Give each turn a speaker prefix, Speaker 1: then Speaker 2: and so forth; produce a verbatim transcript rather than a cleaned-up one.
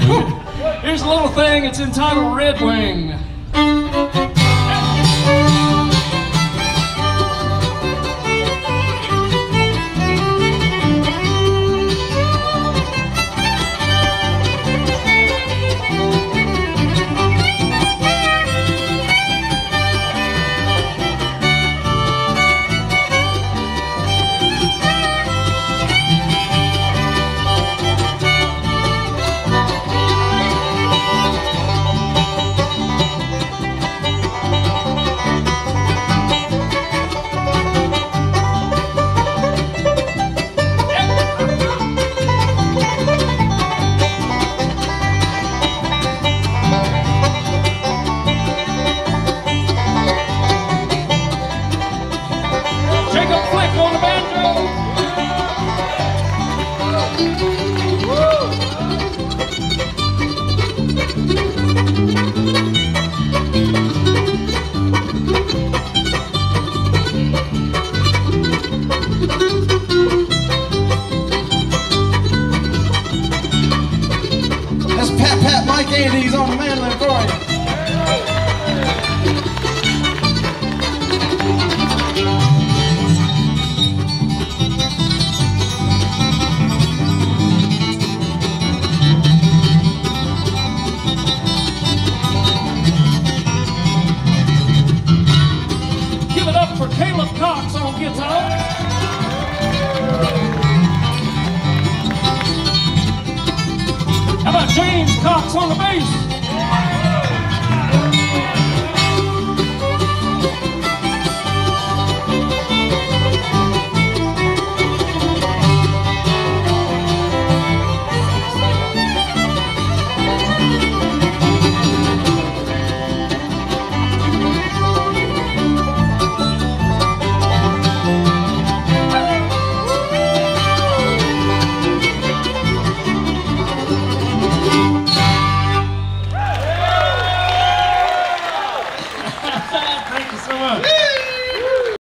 Speaker 1: Here's a little thing, it's entitled Red Wing. On the banjo.
Speaker 2: That's Pat Pat Mike Andes on the mandolin for you.
Speaker 1: For Caleb Cox on guitar. How about James Cox on the bass?